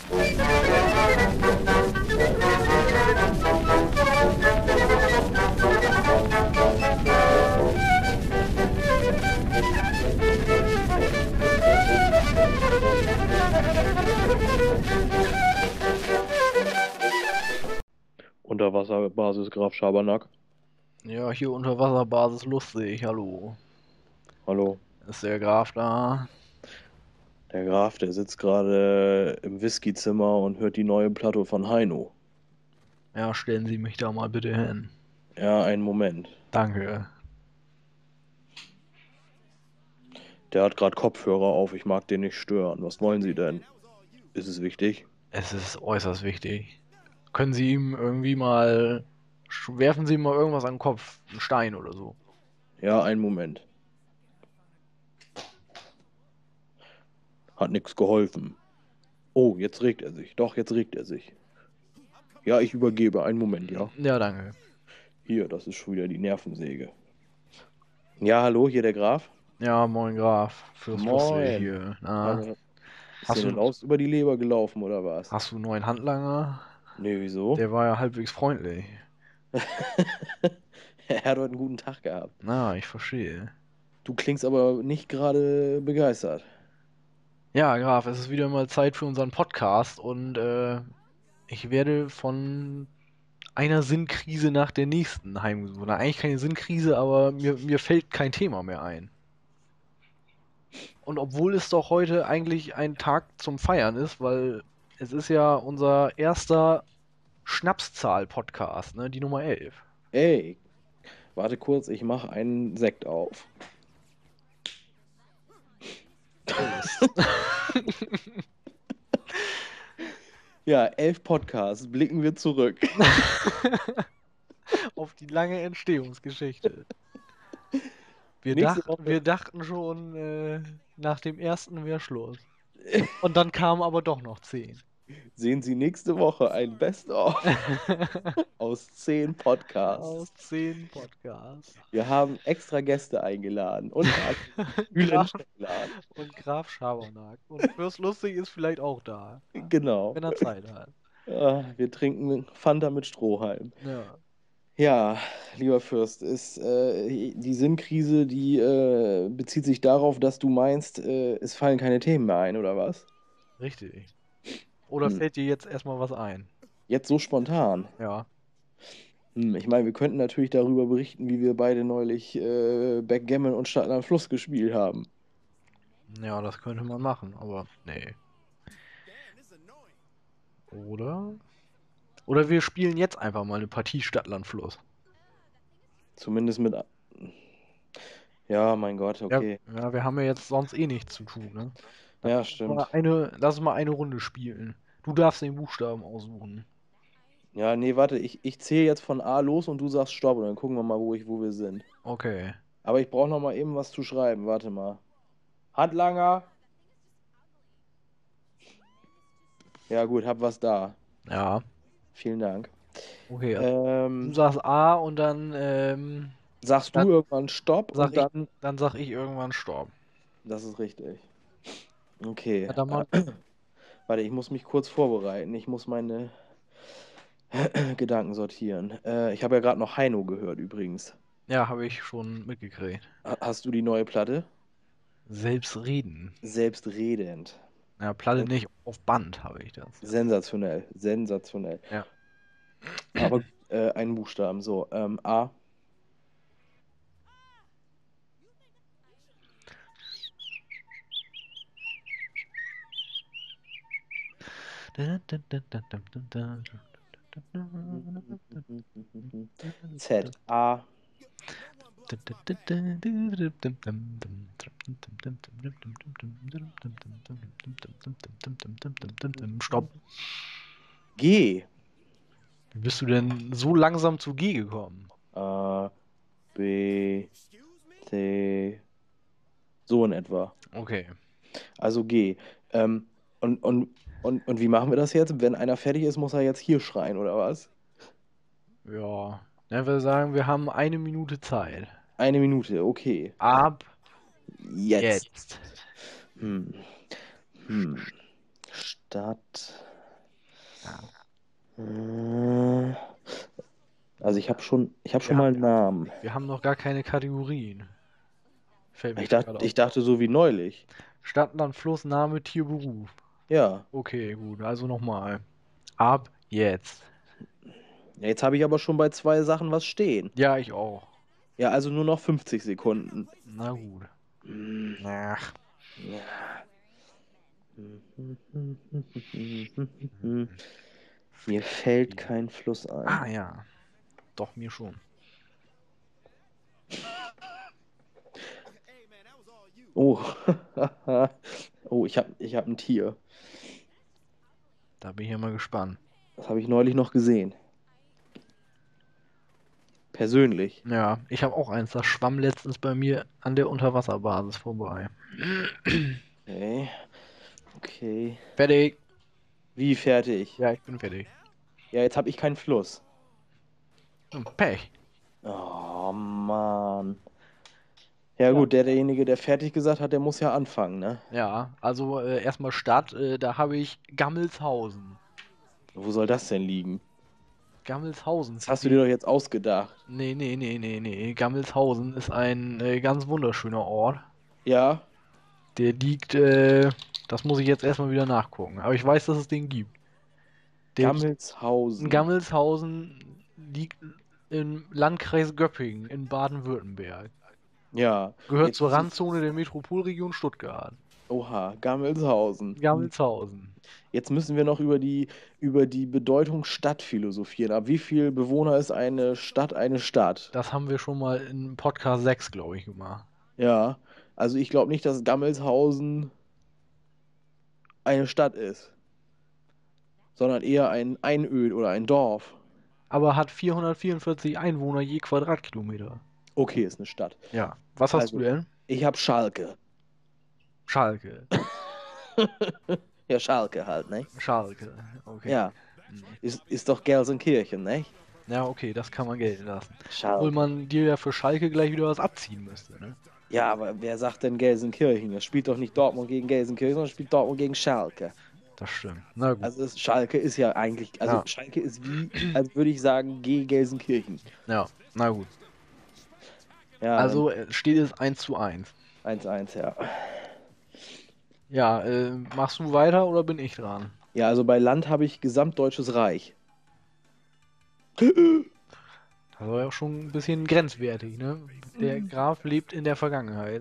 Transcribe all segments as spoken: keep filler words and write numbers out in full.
Unterwasserbasis Graf Schabernack. Ja, hier Unterwasserbasis lustig, hallo. Hallo. Ist der Graf da? Der Graf, der sitzt gerade im Whiskyzimmer und hört die neue Platte von Heino. Ja, stellen Sie mich da mal bitte hin. Ja, einen Moment. Danke. Der hat gerade Kopfhörer auf, ich mag den nicht stören. Was wollen Sie denn? Ist es wichtig? Es ist äußerst wichtig. Können Sie ihm irgendwie mal... Werfen Sie ihm mal irgendwas an den Kopf. Einen Stein oder so. Ja, einen Moment. Hat nichts geholfen. Oh, jetzt regt er sich. Doch, jetzt regt er sich. Ja, ich übergebe. Einen Moment, ja. Ja, danke. Hier, das ist schon wieder die Nervensäge. Ja, hallo, hier der Graf. Ja, moin Graf. Fürs Lustig Moin. hier. Na, Hallo. Ist hast dir eine du, Laus über die Leber gelaufen, oder was? hast du einen neuen Handlanger? Nee, wieso? Der war ja halbwegs freundlich. Er hat heute einen guten Tag gehabt. Na, ich verstehe. Du klingst aber nicht gerade begeistert. Ja, Graf, es ist wieder mal Zeit für unseren Podcast und äh, ich werde von einer Sinnkrise nach der nächsten heimgesucht. Na, eigentlich keine Sinnkrise, aber mir, mir fällt kein Thema mehr ein. Und obwohl es doch heute eigentlich ein Tag zum Feiern ist, weil es ist ja unser erster Schnapszahl-Podcast, ne? Die Nummer elf. Ey, warte kurz, ich mache einen Sekt auf. Ja, elf Podcasts, blicken wir zurück. Auf die lange Entstehungsgeschichte. Wir, Nächste dach, Woche. wir dachten schon, äh, nach dem ersten wäre Schluss. Und dann kamen aber doch noch zehn. Sehen Sie nächste Woche ein Best-of aus zehn Podcasts. Aus zehn Podcasts. Wir haben extra Gäste eingeladen und Graf, eingeladen. und Graf Schabernack. Und Fürst Lustig ist vielleicht auch da, Genau. wenn er Zeit hat. Ah, wir trinken Fanta mit Strohhalm. Ja. Ja, lieber Fürst, ist, äh, die Sinnkrise, die äh, bezieht sich darauf, dass du meinst, äh, es fallen keine Themen mehr ein, oder was? Richtig. Oder Hm. fällt dir jetzt erstmal was ein? Jetzt so spontan. Ja. Hm, ich meine, wir könnten natürlich darüber berichten, wie wir beide neulich äh, Backgammon und Stadt am Fluss gespielt haben. Ja, das könnte man machen, aber nee. Oder? Oder wir spielen jetzt einfach mal eine Partie Stadtland Fluss. Zumindest mit. Ja, mein Gott, Ja, okay. ja, wir haben ja jetzt sonst eh nichts zu tun, ne? Dann Ja, lass uns mal stimmt. eine, lass uns mal eine Runde spielen. Du darfst den Buchstaben aussuchen. Ja, nee, warte, ich, ich zähle jetzt von A los und du sagst Stopp und dann gucken wir mal, wo, ich, wo wir sind. Okay. Aber ich brauche noch mal eben was zu schreiben. Warte mal. Handlanger. Ja, gut, hab was da. Ja. Vielen Dank. Okay, also du Ähm, sagst A und dann, ähm, sagst du dann irgendwann Stopp sag und ich, dann. dann sag ich irgendwann Stopp. Das ist richtig. Okay. Ja, dann mal, Warte, ich muss mich kurz vorbereiten. Ich muss meine Gedanken sortieren. Äh, ich habe ja gerade noch Heino gehört, übrigens. ja, habe ich schon mitgekriegt. Ha- Hast du die neue Platte? Selbstreden. Selbstredend. Ja, Platte Sen- nicht, auf Band habe ich das. Sensationell. Sensationell. Ja. Aber äh, einen Buchstaben. So, ähm, A. Z. A. Stopp. G. Wie bist du denn so langsam zu G gekommen? A. B. C. So in etwa. Okay. Also G. Ähm, und, und, und, und wie machen wir das jetzt? Wenn einer fertig ist, muss er jetzt hier schreien, oder was? Ja. Ja, wir sagen, wir haben eine Minute Zeit. Eine Minute, okay. Ab Jetzt. jetzt. Hm. Hm. Stadt. Äh, Also ich habe schon, ich habe Wir, schon ha- mal einen Namen. wir haben noch gar keine Kategorien. Fällt mir Ich jetzt dachte, gerade auf. ich dachte so wie neulich. Stadt, Land, Fluss, Name, Tier, Beruf. Ja. Okay, gut. Also nochmal. Ab jetzt. Ja, jetzt habe ich aber schon bei zwei Sachen was stehen. Ja, ich auch. Ja, also nur noch fünfzig Sekunden. Na gut. Hm, Ach. ja. Mir fällt kein Fluss Ah ein. ja. Doch, mir schon. Oh. Oh, ich habe ich hab ein Tier. Da bin ich ja mal gespannt. Das habe ich neulich noch gesehen. Persönlich. Ja, ich habe auch eins. Das schwamm letztens bei mir an der Unterwasserbasis vorbei. Okay. Okay. Fertig. Wie fertig? Ja, ich bin fertig. Ja, jetzt habe ich keinen Fluss. Hm, Pech. Oh, Mann. Ja Ja. gut, der, derjenige, der fertig gesagt hat, der muss ja anfangen, ne? Ja, also äh, erstmal Stadt. Äh, da habe ich Gammelshausen. Wo soll das denn liegen? Gammelshausen. Das hast du dir doch jetzt ausgedacht. Nee, nee, nee, nee, nee. Gammelshausen ist ein äh, ganz wunderschöner Ort. Ja? Der liegt, äh, das muss ich jetzt erstmal wieder nachgucken. Aber ich weiß, dass es den gibt. Der liegt in Gammelshausen. Gammelshausen liegt im Landkreis Göppingen in Baden-Württemberg. Ja. Gehört Jetzt zur muss ich. Randzone der Metropolregion Stuttgart. Oha, Gammelshausen. Hm. Gammelshausen. Jetzt müssen wir noch über die, über die Bedeutung Stadt philosophieren. Ab wie viel Bewohner ist eine Stadt eine Stadt? Das haben wir schon mal in Podcast sechs, glaube ich, gemacht. Ja. Also ich glaube nicht, dass Gammelshausen eine Stadt ist, sondern eher ein Einöd oder ein Dorf. Aber hat vierhundertvierundvierzig Einwohner je Quadratkilometer. Okay, ist eine Stadt. Ja. Was hast du Also, denn? ich habe Schalke. Schalke. Ja, Schalke halt, ne? Schalke. Okay. Ja, Hm. ist, ist doch Gelsenkirchen, ne? Ja, okay, das kann man gelten lassen. Obwohl Schalke. man dir ja für Schalke gleich wieder was abziehen müsste, ne? Ja, aber wer sagt denn Gelsenkirchen? Das spielt doch nicht Dortmund gegen Gelsenkirchen, sondern spielt Dortmund gegen Schalke. Das stimmt. Na gut. Also es, Schalke ist ja eigentlich, also Ja, Schalke ist wie, als würde ich sagen, G Gelsenkirchen. ja, na gut. Ja, dann Also äh, steht es eins zu eins. eins eins, ja. Ja, äh, machst du weiter oder bin ich dran? Ja, also bei Land habe ich Gesamtdeutsches Reich. Das war ja auch schon ein bisschen grenzwertig, ne? Der Graf lebt in der Vergangenheit.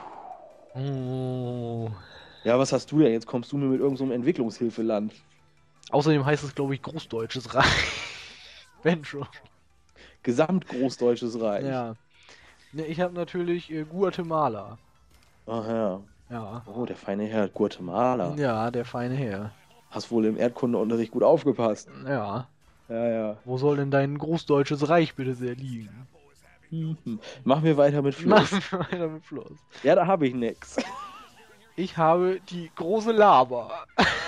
Oh. Ja, was hast du denn? Jetzt kommst du mir mit irgendeinem so einem Entwicklungshilfeland. Außerdem heißt es, glaube ich, Großdeutsches Reich. Wenn schon. Gesamtgroßdeutsches Reich. Ja. Ne, ich habe natürlich äh, Guatemala. Ach ja. Ja. Oh, der feine Herr, Guatemala. Ja, der feine Herr. Hast wohl im Erdkundeunterricht gut aufgepasst. Ja. Ja, ja. Wo soll denn dein Großdeutsches Reich bitte sehr liegen? Mhm. Machen wir weiter mit Machen Fluss. wir weiter mit Fluss. Ja, da habe ich nix. Ich habe die große Laber.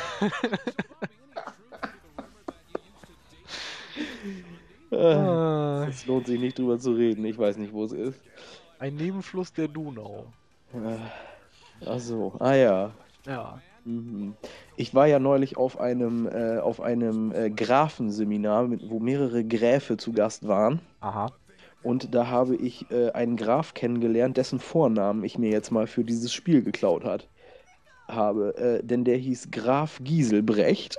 Äh, Ah, Es lohnt sich nicht drüber zu reden. Ich weiß nicht, wo es ist. ein Nebenfluss der Donau. Äh, Ach so. Ah ja. Ja. Mhm. Ich war ja neulich auf einem, äh, auf einem äh, Grafenseminar, mit, wo mehrere Gräfe zu Gast waren. Aha. Und da habe ich äh, einen Graf kennengelernt, dessen Vornamen ich mir jetzt mal für dieses Spiel geklaut hat, habe. Äh, denn der hieß Graf Giselbrecht.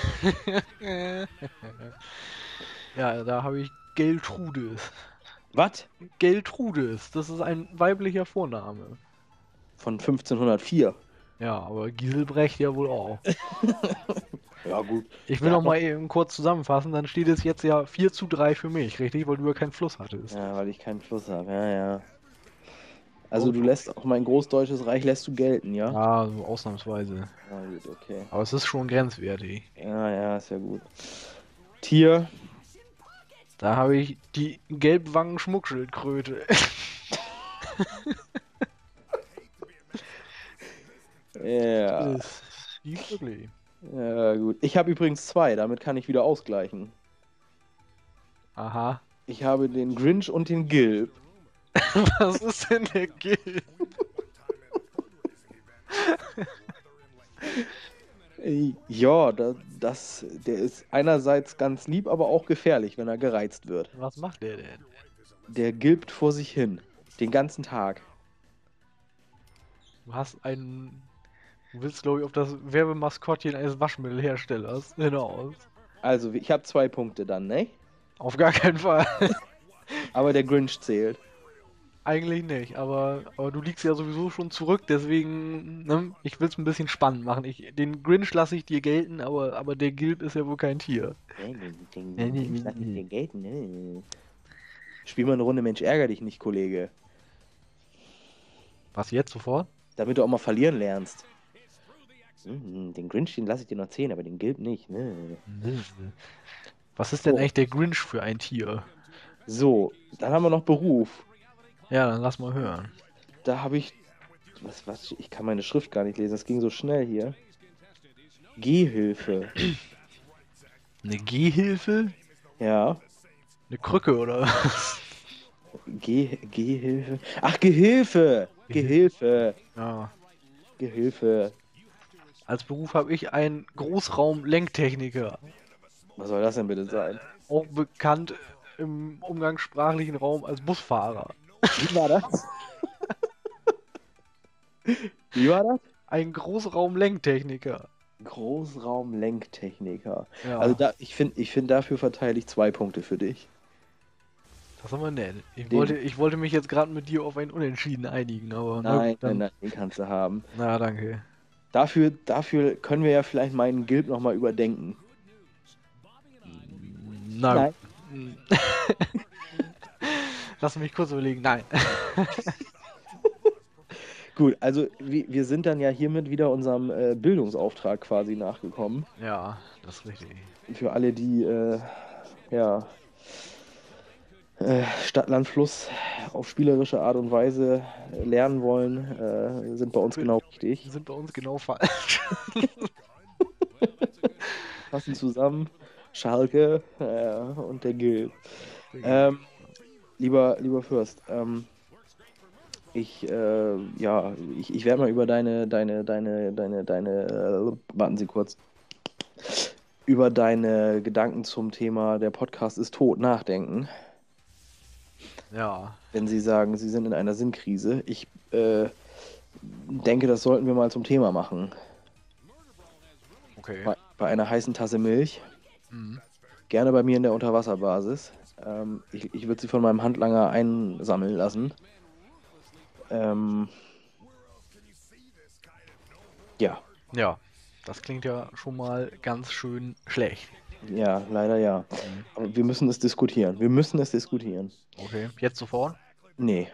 Ja, da habe ich Geltrudes. Was? Geltrudes, das ist ein weiblicher Vorname. Von fünfzehnhundertvier. Ja, aber Giselbrecht ja wohl auch. Ja, gut. Ich will Der noch hat mal eben kurz zusammenfassen, dann steht es jetzt ja vier zu drei für mich, richtig? Weil du ja keinen Fluss hattest. Ja, weil ich keinen Fluss habe. Ja, ja. Also Und, du lässt auch mein großdeutsches Reich lässt du gelten, ja? ja, so ausnahmsweise. Ja, gut, okay. Aber es ist schon grenzwertig. Ja, ja, ist ja gut. Tier. Da habe ich die Gelbwangen-Schmuckschildkröte. Ja. Das ist wirklich. Ja, gut. Ich habe übrigens zwei, damit kann ich wieder ausgleichen. Aha. Ich habe den Grinch und den Gilb. Was ist denn der Gil? Äh, Ja, da, das, der ist einerseits ganz lieb, aber auch gefährlich, wenn er gereizt wird. Was macht der denn? Der gilbt vor sich hin. Den ganzen Tag. Du hast einen. Du willst, glaube ich, auf das Werbemaskottchen eines Waschmittelherstellers hinaus. Also, ich habe zwei Punkte dann, ne? Auf gar keinen Fall. Aber der Grinch zählt. Eigentlich nicht, aber, aber du liegst ja sowieso schon zurück, deswegen, ne, ich will es ein bisschen spannend machen. Ich, den Grinch lasse ich dir gelten, aber, aber der Gilb ist ja wohl kein Tier. Nee, den, den, den Grinch lass ich dir gelten. Ne? Spiel mal eine Runde Mensch, ärger dich nicht, Kollege. Was jetzt sofort? Damit du auch mal verlieren lernst. Hm, den Grinch, den lasse ich dir noch zehn, aber den Gilb nicht. Ne? Was ist denn So. eigentlich der Grinch für ein Tier? So, dann haben wir noch Beruf. Ja, dann lass mal hören. Da habe ich. Was, was? Ich kann meine Schrift gar nicht lesen. Das ging so schnell hier. Gehhilfe. Eine Gehhilfe? Ja. Eine Krücke oder was? Geh, Gehhilfe. Ach, Gehilfe. Gehilfe. Ja. Gehilfe. Als Beruf habe ich einen Großraum-Lenktechniker. Was soll das denn bitte sein? Auch bekannt im umgangssprachlichen Raum als Busfahrer. Wie war das? Wie war das? Ein Großraum-Lenktechniker. Großraumlenktechniker. Ja. Also da, ich finde, ich find, dafür verteile ich zwei Punkte für dich. Das ist aber nett. Ich Den- wollte, ich wollte mich jetzt gerade mit dir auf ein Unentschieden einigen, aber na Nein, gut, dann. nein, nein, den kannst du haben. Na, danke. Dafür, dafür können wir ja vielleicht meinen Gilb nochmal überdenken. Na, Nein. Lass mich kurz überlegen. Nein. Gut, also wir, wir sind dann ja hiermit wieder unserem äh, Bildungsauftrag quasi nachgekommen. Ja, das ist richtig. Für alle, die äh, ja, äh, Stadt, Land, Fluss auf spielerische Art und Weise äh, lernen wollen, äh, sind bei uns genau Die richtig. sind bei uns genau falsch. Passen zusammen. Schalke äh, und der Gil. Ähm, lieber, lieber Fürst, ähm, ich, äh, ja, ich, ich werde mal über deine, deine, deine, deine, deine, äh, warten Sie kurz, über deine Gedanken zum Thema der Podcast ist tot nachdenken. Ja. Wenn Sie sagen, Sie sind in einer Sinnkrise. Ich äh, denke, das sollten wir mal zum Thema machen. Okay. Bei, bei einer heißen Tasse Milch. Mhm. Gerne bei mir in der Unterwasserbasis. Ähm, ich ich würde sie von meinem Handlanger einsammeln lassen. Ähm, ja, Ja, das klingt ja schon mal ganz schön schlecht. ja, leider ja. Mhm. Aber wir müssen es diskutieren. Wir müssen es diskutieren. Okay. Jetzt sofort? Nee.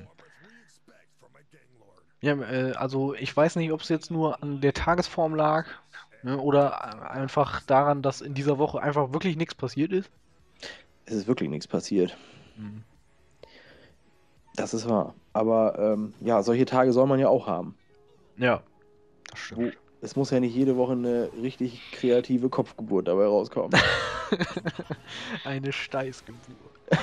Ja, äh, also ich weiß nicht, ob es jetzt nur an der Tagesform lag, ne, oder einfach daran, dass in dieser Woche einfach wirklich nichts passiert ist. Es ist wirklich nichts passiert. Mhm. Das ist wahr. Aber ähm, ja, solche Tage soll man ja auch haben. Ja, das Wo, stimmt. es muss ja nicht jede Woche eine richtig kreative Kopfgeburt dabei rauskommen. Eine Steißgeburt.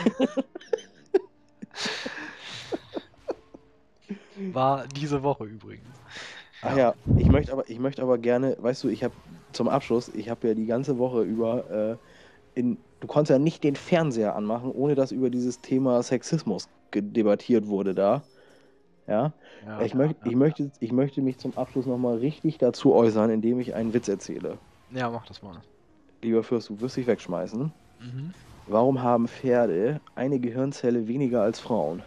War diese Woche übrigens. Ach ja, ich möchte aber, ich möchte aber gerne, weißt du, ich habe zum Abschluss, ich habe ja die ganze Woche über äh, in, du konntest ja nicht den Fernseher anmachen, ohne dass über dieses Thema Sexismus debattiert wurde da. Ja, Ja, ich, möcht, ja. ich, möchte, ich möchte mich zum Abschluss nochmal richtig dazu äußern, indem ich einen Witz erzähle. Ja, mach das mal. Lieber Fürst, du wirst dich wegschmeißen. Mhm. Warum haben Pferde eine Gehirnzelle weniger als Frauen?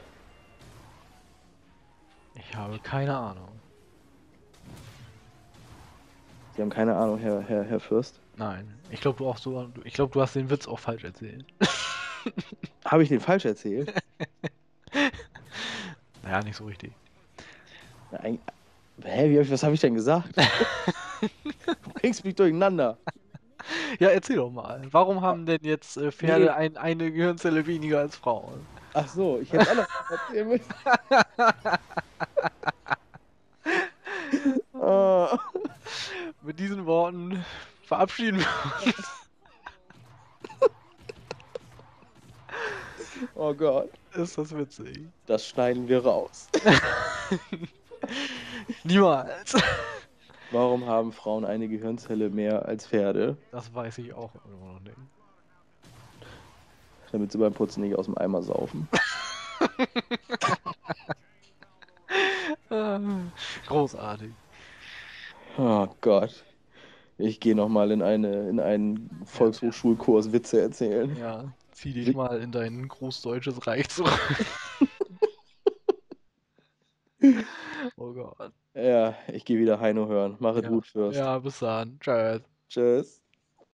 Ich habe keine Ahnung. Sie haben keine Ahnung, Herr, Herr, Herr Fürst. Nein. Ich glaube, du auch so. Ich glaube, du hast den Witz auch falsch erzählt. Habe ich den falsch erzählt? Naja, nicht so richtig. Ein, hä, wie hab ich, was habe ich denn gesagt? Du bringst mich durcheinander. Ja, erzähl doch mal. Warum haben denn jetzt äh, Pferde Nee. ein, eine Gehirnzelle weniger als Frauen? Ach so, ich hätte alles erzählen müssen. Ah. Mit diesen Worten verabschieden wir uns. Oh Gott, Ist das witzig? das schneiden wir raus. Niemals. Warum haben Frauen eine Gehirnzelle mehr als Pferde? Das weiß ich auch immer noch nicht. Damit sie beim Putzen nicht aus dem Eimer saufen. Ah, großartig. Oh Gott. Ich gehe nochmal in eine, in einen Volkshochschulkurs Witze erzählen. Ja, zieh dich Wi- mal in dein großdeutsches Reich zurück. Oh Gott. Ja, ich gehe wieder Heino hören. Mach es Ja, gut, Fürst. ja, bis dann. Tschüss. Tschüss.